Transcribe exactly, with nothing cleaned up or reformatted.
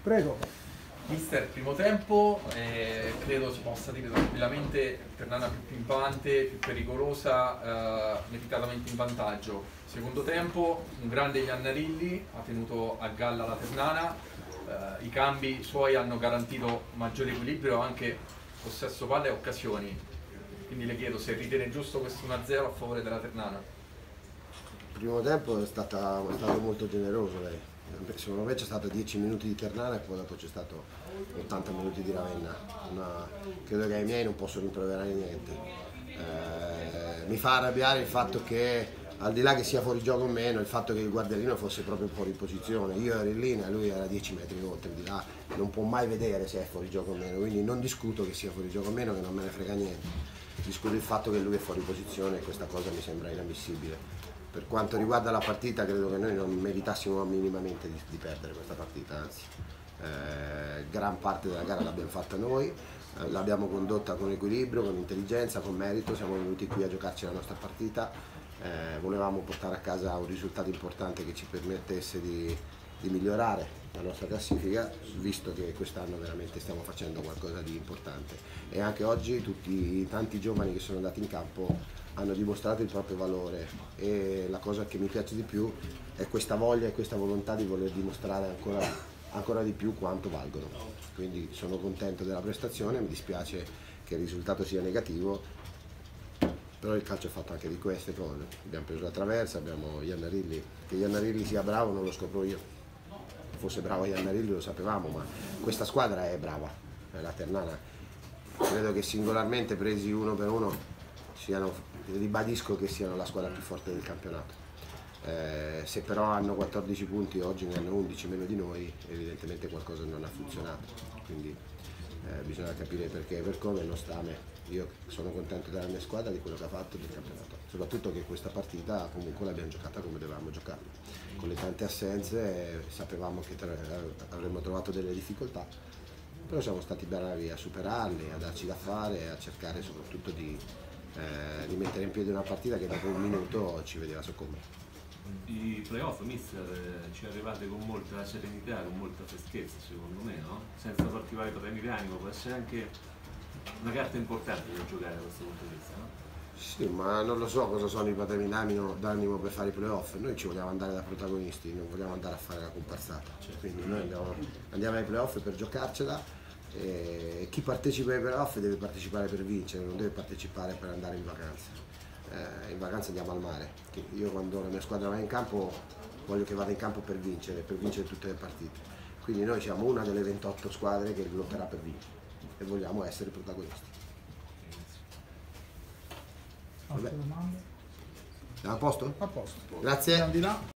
Prego. Mister, primo tempo, eh, credo si possa dire tranquillamente Ternana più pimpante, più pericolosa, eh, meritatamente in vantaggio. Secondo tempo, un grande Iannarilli ha tenuto a galla la Ternana, eh, i cambi suoi hanno garantito maggiore equilibrio, anche possesso palla e occasioni. Quindi le chiedo se ritiene giusto questo uno a zero a favore della Ternana. Il primo tempo è, stata, è stato molto generoso lei. Secondo me c'è stato dieci minuti di Ternana e poi dopo c'è stato ottanta minuti di Ravenna. Una, credo che ai miei non posso rimproverare niente. Eh, mi fa arrabbiare il fatto che, al di là che sia fuori gioco o meno, il fatto che il guardiolino fosse proprio fuori posizione. Io ero in linea, lui era dieci metri oltre, di là non può mai vedere se è fuori gioco o meno, quindi non discuto che sia fuori gioco o meno, che non me ne frega niente. Discuto il fatto che lui è fuori posizione e questa cosa mi sembra inammissibile. Per quanto riguarda la partita, credo che noi non meritassimo minimamente di, di perdere questa partita, anzi eh, gran parte della gara l'abbiamo fatta noi, eh, l'abbiamo condotta con equilibrio, con intelligenza, con merito, siamo venuti qui a giocarci la nostra partita, eh, volevamo portare a casa un risultato importante che ci permettesse di, di migliorare la nostra classifica, visto che quest'anno veramente stiamo facendo qualcosa di importante e anche oggi tutti i tanti giovani che sono andati in campo hanno dimostrato il proprio valore e la cosa che mi piace di più è questa voglia e questa volontà di voler dimostrare ancora, ancora di più quanto valgono. Quindi sono contento della prestazione, mi dispiace che il risultato sia negativo, però il calcio è fatto anche di queste cose. Abbiamo preso la traversa, abbiamo Iannarilli, che Iannarilli sia bravo non lo scopro io, se fosse bravo Iannarilli lo sapevamo, ma questa squadra è brava, è la Ternana. Credo che singolarmente presi uno per uno siano, ribadisco che siano la squadra più forte del campionato. Eh, se però hanno quattordici punti, oggi ne hanno undici meno di noi, evidentemente qualcosa non ha funzionato, quindi eh, bisogna capire perché e per come, non sta a me. Io sono contento della mia squadra, di quello che ha fatto del campionato, soprattutto che questa partita comunque l'abbiamo giocata come dovevamo giocarla. Con le tante assenze eh, sapevamo che avremmo trovato delle difficoltà, però siamo stati bravi a superarle, a darci da fare, a cercare soprattutto di Eh, di mettere in piedi una partita che dopo un minuto ci vedeva soccombere. I playoff, mister, eh, ci arrivate con molta serenità, con molta freschezza secondo me, no? Senza particolari problemi di animo, può essere anche una carta importante da giocare da questo punto di vista, no? Sì, ma non lo so cosa sono i problemi d'animo per fare i playoff. Noi ci vogliamo andare da protagonisti, non vogliamo andare a fare la comparsata. Quindi noi andiamo, andiamo ai playoff per giocarcela. E chi partecipa ai playoff deve partecipare per vincere, non deve partecipare per andare in vacanza. Eh, in vacanza andiamo al mare. Io quando la mia squadra va in campo voglio che vada in campo per vincere, per vincere tutte le partite. Quindi noi siamo una delle ventotto squadre che lotterà per vincere e vogliamo essere protagonisti. Altre domande? Siamo a posto? A posto. Grazie.